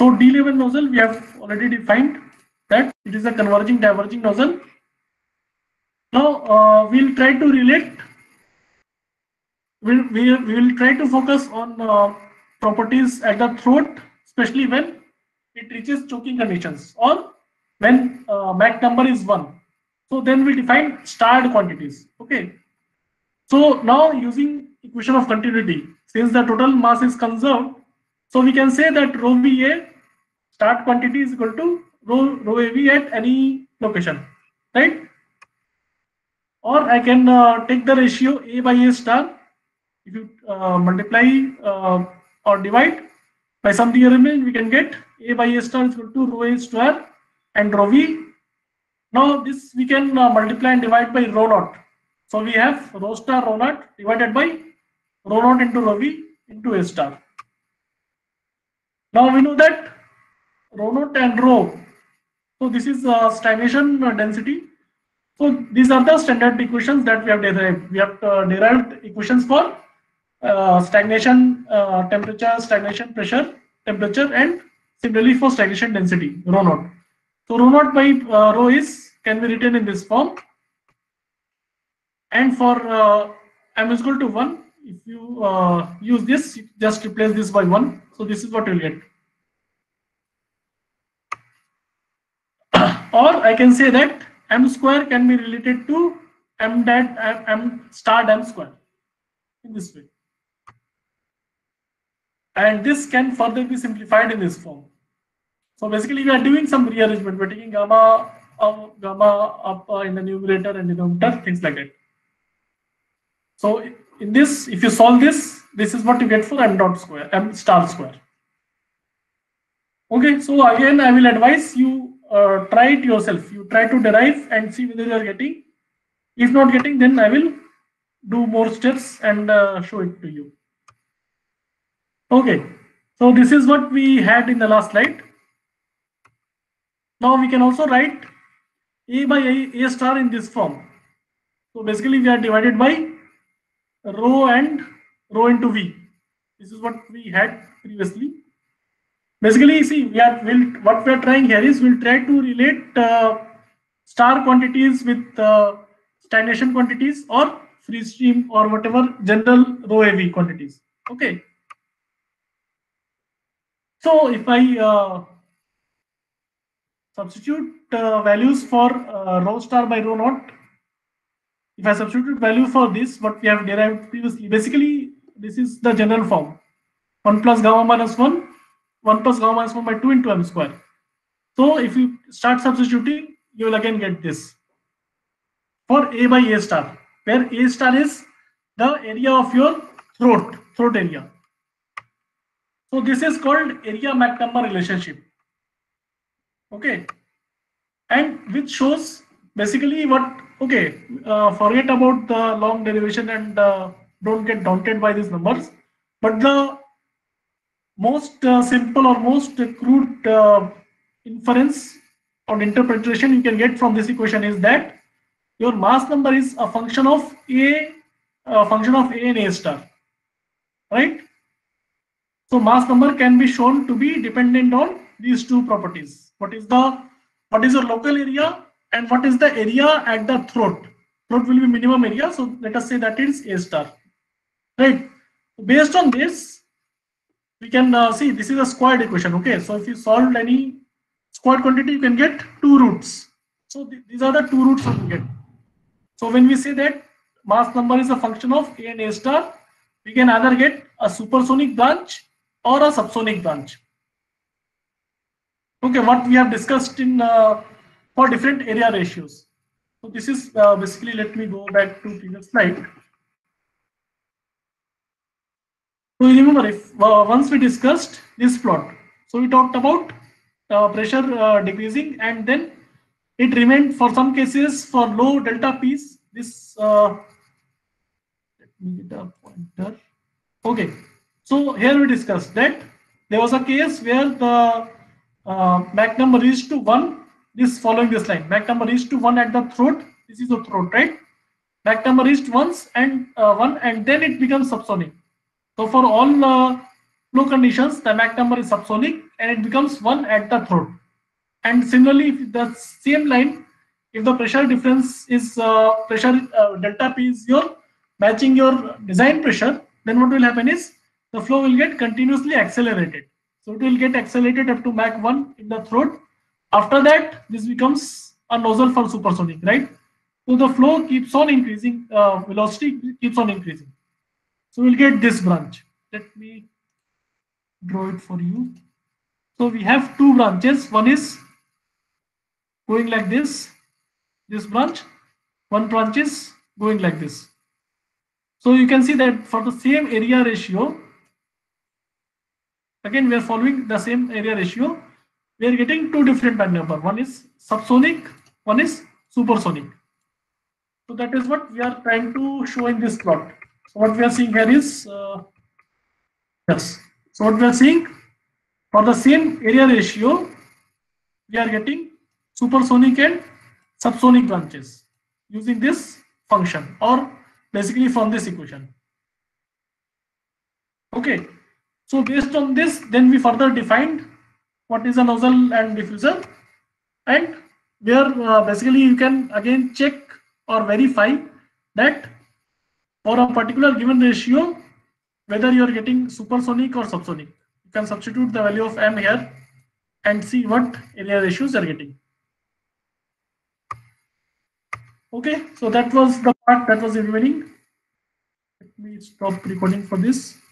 So D level nozzle, we have already defined that it is a converging diverging nozzle. Now we'll try to relate. We will try to focus on properties at the throat, especially when it reaches choking conditions or when Mach number is 1. So then we define starred quantities. Okay. So now using equation of continuity, since the total mass is conserved, so we can say that rho VA start quantity is equal to rho AV at any location, right? Or I can take the ratio A by A star. If you multiply or divide by some theorem, we can get A by A star is equal to rho A square and rho V. Now this we can multiply and divide by rho naught. So we have rho star rho naught divided by rho naught into rho V into A star. Now we know that rho naught and rho. So this is stagnation density. So these are the standard equations that we have derived. We have derived equations for stagnation temperature, stagnation pressure, temperature, and similarly for stagnation density, rho naught. So rho naught by rho is can be written in this form. And for m is equal to 1, if you use this, you just replace this by 1. So this is what you'll get. Or I can say that m square can be related to m star m square in this way. And this can further be simplified in this form. So basically we are doing some rearrangement. We're taking gamma up in the numerator and denominator, things like that. So in this, if you solve this, this is what you get for m dot square, m star square. Okay, so again I will advise you try it yourself. You try to derive and see whether you are getting. If not getting, then I will do more steps and show it to you. Okay, so this is what we had in the last slide. Now we can also write A by A star in this form. So basically we are divided by rho and rho into V. This is what we had previously. Basically, see, what we are trying here is we'll try to relate star quantities with stagnation quantities or free stream or whatever general rho AV quantities. Okay. So if I substitute values for rho star by rho naught, if I substitute value for this, what we have derived previously, basically this is the general form: 1 plus gamma minus 1, 1 plus gamma minus 1 by 2 into m square. So if you start substituting, you will again get this for A by A star, where A star is the area of your throat area. So this is called area Mach number relationship. Okay, and which shows basically what. Okay, forget about the long derivation and don't get daunted by these numbers. But the most simple or most crude inference or interpretation you can get from this equation is that your mass number is a function of A and A star, right? So mass number can be shown to be dependent on these two properties. What is your local area and what is the area at the throat? Throat will be minimum area, so let us say that is A star, right? Based on this, we can see this is a squared equation. Okay, so if you solve any squared quantity, you can get two roots. So these are the two roots you get. So when we say that mass number is a function of A and A star, we can either get a supersonic branch or a subsonic branch. Okay, what we have discussed in for different area ratios. So this is basically, let me go back to previous slide. So remember, if once we discussed this plot, so we talked about pressure decreasing, and then it remained for some cases for low delta P's. This let me get a pointer. Okay, so here we discussed that there was a case where the Mach number reached to 1. This following this line, Mach number reached to 1 at the throat. This is the throat, right? Mach number reached once and 1, and then it becomes subsonic. So for all flow conditions, the Mach number is subsonic and it becomes 1 at the throat. And similarly, if the same line, if the pressure difference is delta P is your matching your design pressure, then what will happen is the flow will get continuously accelerated. So it will get accelerated up to Mach 1 in the throat. After that, this becomes a nozzle for supersonic, right? So the flow keeps on increasing, velocity keeps on increasing. So we'll get this branch. Let me draw it for you. So we have two branches. One is going like this branch. One branch is going like this. So you can see that for the same area ratio, again we are following the same area ratio. We are getting two different Mach number. One is subsonic, one is supersonic. So that is what we are trying to show in this plot. So what we are seeing here is yes. So what we are seeing for the same area ratio, we are getting supersonic and subsonic branches using this function or basically from this equation. Okay, so based on this, then we further defined what is a nozzle and diffuser, and where basically you can again check or verify that for a particular given ratio whether you are getting supersonic or subsonic. You can substitute the value of m here and see what area ratios are getting. Okay, so that was the part that was remaining. Let me stop recording for this.